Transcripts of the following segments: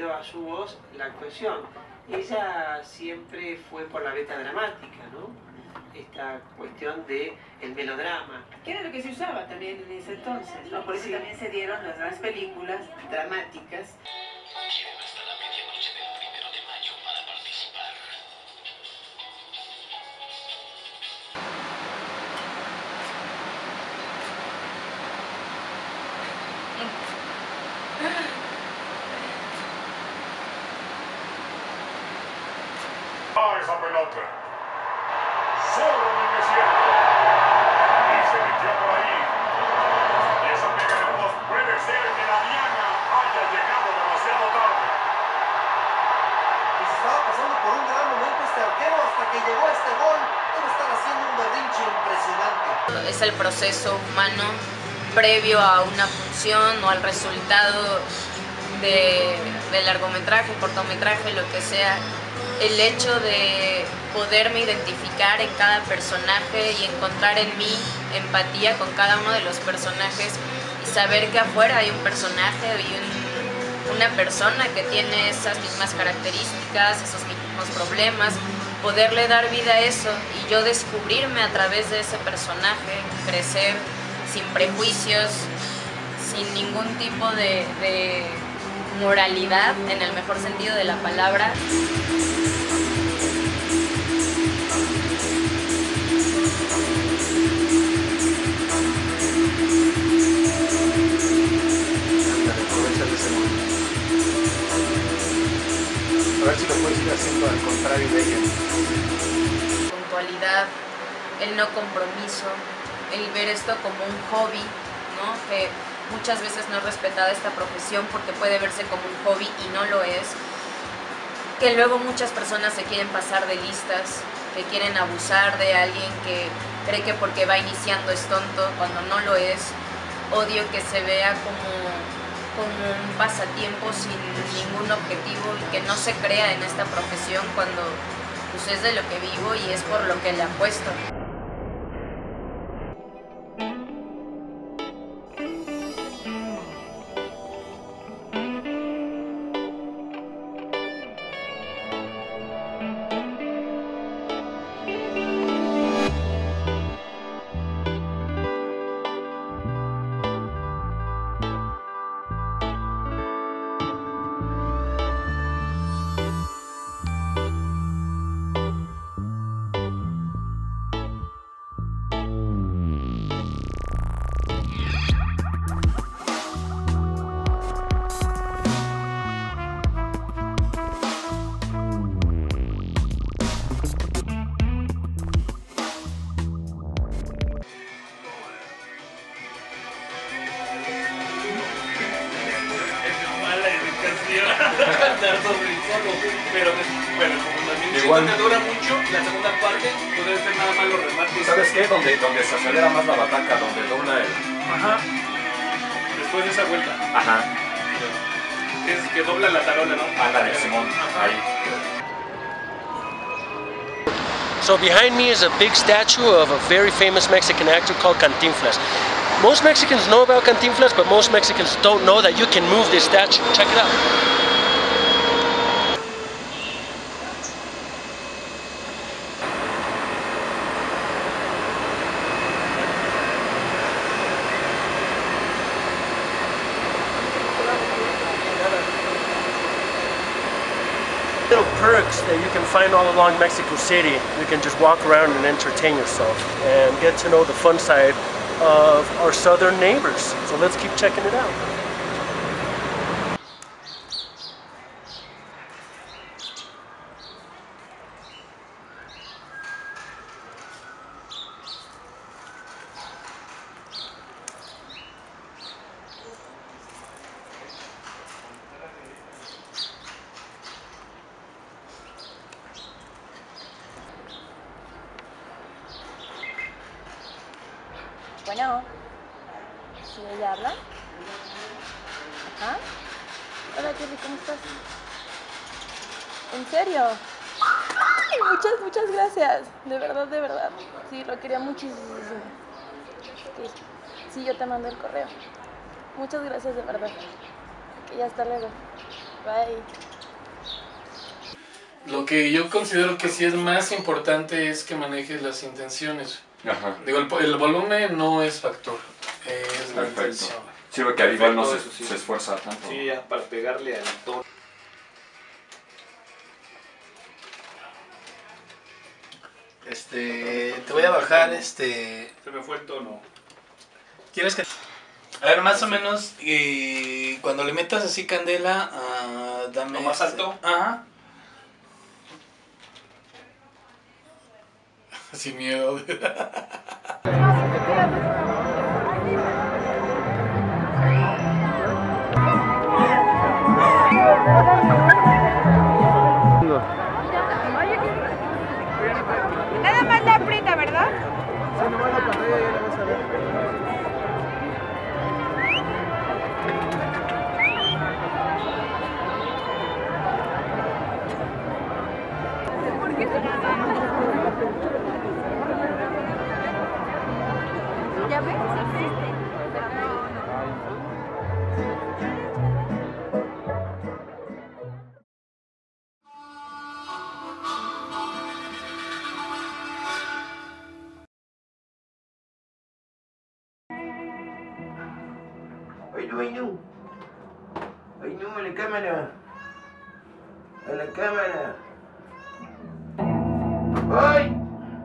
unido a su voz la actuación. Ella siempre fue por la beta dramática, ¿no? Esta cuestión de el melodrama. Que era lo que se usaba también en ese entonces, ¿no? Por eso también se dieron las grandes películas dramáticas. Tienen hasta la medianoche del 1 de mayo para participar. Esa pelota. Solo en el desierto. Y se metió por ahí. Y esa pega en el post puede ser que la Diana haya llegado demasiado tarde. Pues estaba pasando por un gran momento este arquero hasta que llegó este gol. Debe estar haciendo un berrinche impresionante. Es el proceso humano previo a una función o al resultado de largometraje, cortometraje, lo que sea. El hecho de poderme identificar en cada personaje y encontrar en mí empatía con cada uno de los personajes y saber que afuera hay un personaje y una persona que tiene esas mismas características, esos mismos problemas, poderle dar vida a eso y yo descubrirme a través de ese personaje, crecer sin prejuicios, sin ningún tipo de moralidad en el mejor sentido de la palabra. A ver si lo puedes ir haciendo al contrario de ella. Puntualidad, el no compromiso, el ver esto como un hobby, ¿no? Que muchas veces no es respetada esta profesión porque puede verse como un hobby y no lo es. Que luego muchas personas se quieren pasar de listas, que quieren abusar de alguien que cree que porque va iniciando es tonto cuando no lo es. Odio que se vea como un pasatiempo sin ningún objetivo y que no se crea en esta profesión cuando pues, es de lo que vivo y es por lo que le apuesto. Cantar sobre el solo, pero bueno, como también siento que dura mucho, la segunda parte puede ser nada más los remates. ¿Sabes qué? Donde se acelera más la bataca, donde dobla el... Ajá. Después de esa vuelta. Ajá. Es que dobla la tarola, ¿no? Ándale, Simón. Ahí. So behind me is a big statue of a very famous Mexican actor called Cantinflas. Most Mexicans know about Cantinflas, but most Mexicans don't know that you can move this statue. Check it out. Little perks that you can find all along Mexico City. You can just walk around and entertain yourself and get to know the fun side of our southern neighbors. So let's keep checking it out. Bueno, ¿sí ella habla? Ajá. Hola Jerry, ¿cómo estás? ¿En serio? ¡Ay! Muchas gracias. De verdad, de verdad. Sí, lo quería muchísimo. Sí, yo te mando el correo. Muchas gracias, de verdad. Ok, ya hasta luego. Bye. Lo que yo considero que sí es más importante es que manejes las intenciones. Ajá. Digo, el volumen no es factor, es la intención. Sí, porque ahí igual no se esfuerza tanto. Sí, ya para pegarle al tono. Te voy a bajar, Se me fue el tono. ¿Quieres que...? A ver, más o menos, cuando le metas así candela, dame... ¿Lo más alto? Ajá. Sin miedo. Nada más la aprieta, ¿verdad? Sí, nomás la pantalla ya la vas a ver. ¿Ya ves? Sí existe. Pero no. Ay, no, a la cámara. A la cámara. ¡Ay!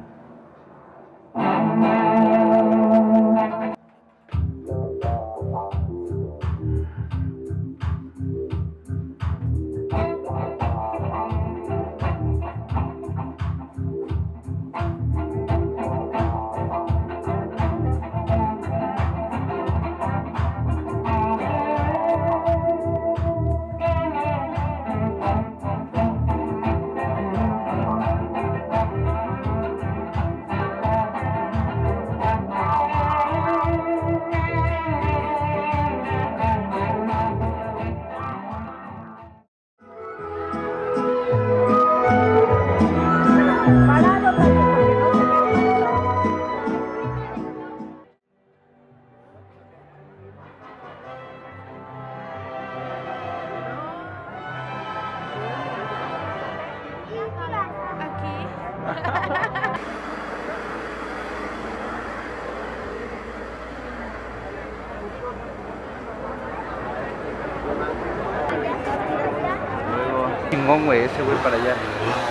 Chingón, güey, ese güey para allá.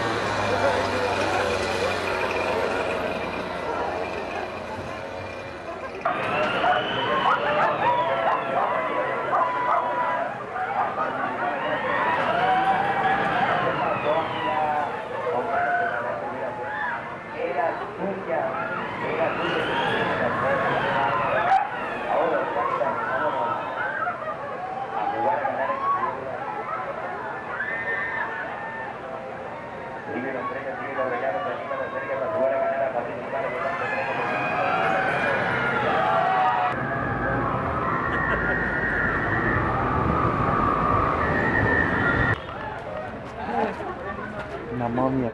Una momia.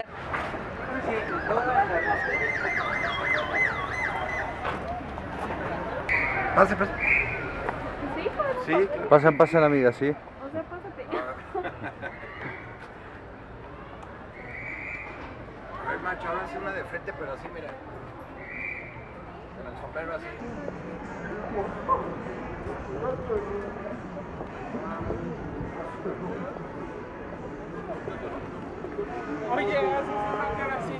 Pase, pase. Sí, Pasen, pasen, amiga, sí. O sea, pásate. A ver, macho, ahora sí una de frente, pero así, mira. Con el sombrero así. Oye, haces una cara así.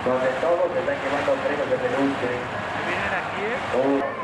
donde todos se están llevando premios de peluche. ¿Vienen aquí?